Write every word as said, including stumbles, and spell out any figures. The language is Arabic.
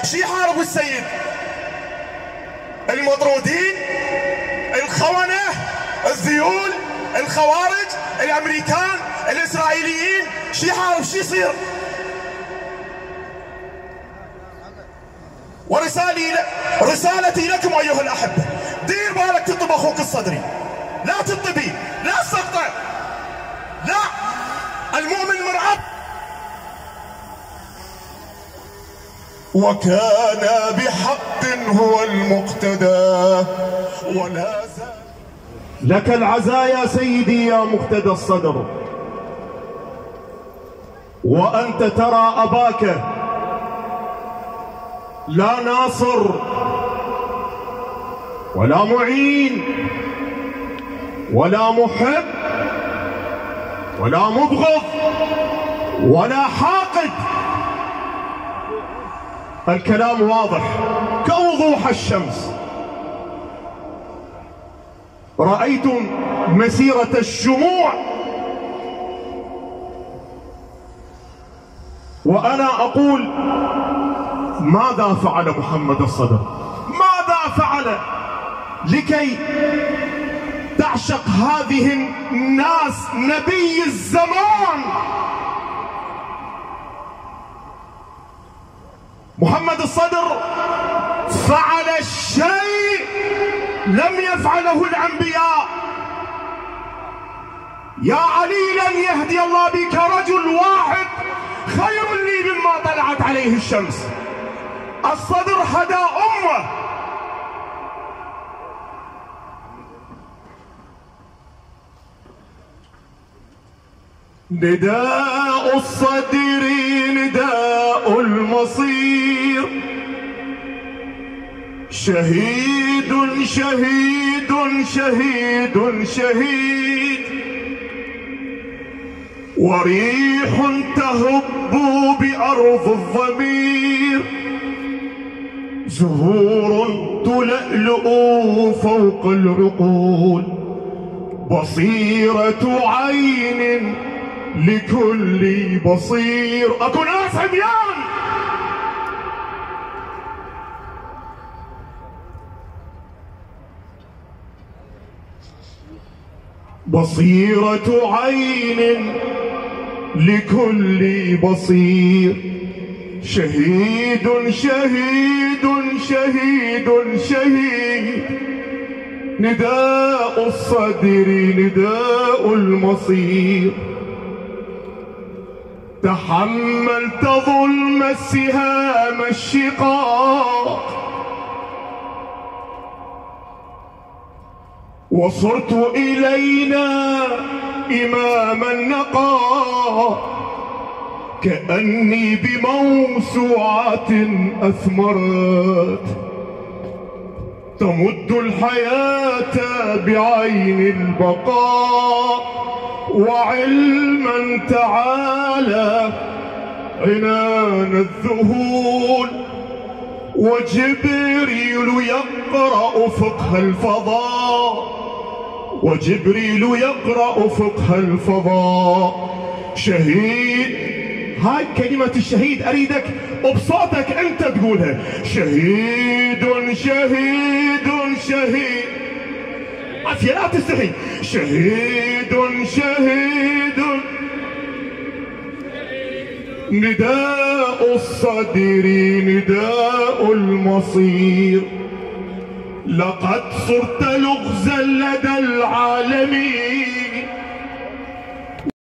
شي يحاربوا السيد؟ المطرودين، الخونة، الذيول، الخوارج، الامريكان، الاسرائيليين، شي يحارب شي يصير؟ ورسالتي رسالتي لكم ايها الاحبه، دير بالك تطب اخوك الصدري، لا تطبي، لا تسقطه، لا، المؤمن مرعب. وكان بحق هو المقتدى ولا زال. لك العزايا سيدي يا مقتدى الصدر، وأنت ترى أباك لا ناصر ولا معين ولا محب ولا مبغض ولا حاقد. الكلام واضح كوضوح الشمس. رأيتم مسيرة الشموع، وأنا أقول ماذا فعل محمد الصدر؟ ماذا فعل لكي تعشق هذه الناس نبي الزمان؟ محمد الصدر فعل الشيء لم يفعله الأنبياء. يا علي لن يهدي الله بك رجل واحد خير لي مما طلعت عليه الشمس. الصدر هدى أمة. نداء الصدر نداء المصير، شهيد شهيد شهيد شهيد، وريح تهب بأرض الضمير، زهور تلألؤ فوق العقول، بصيرة عين لكل بصير. اكو ناس عميان. بصيرة عين لكل بصير، شهيد شهيد شهيد شهيد، نداء الصدر نداء المصير. تحملت ظلم السهام الشقاق، وصرت إلينا إماما نقى، كأني بموسوعات أثمرت، تمد الحياة بعين البقاء، وعلما تعالى عنان الذهول، وجبريل يقرأ فقه الفضاء، وجبريل يقرأ فقه الفضاء. شهيد، هاي كلمة الشهيد أريدك بصوتك أنت تقولها. شهيد شهيد شهيد، عافية لا تستحي. شهيد شهيد، نداء الصدر نداء المصير، لقد صرت لغزا لدى العالمين،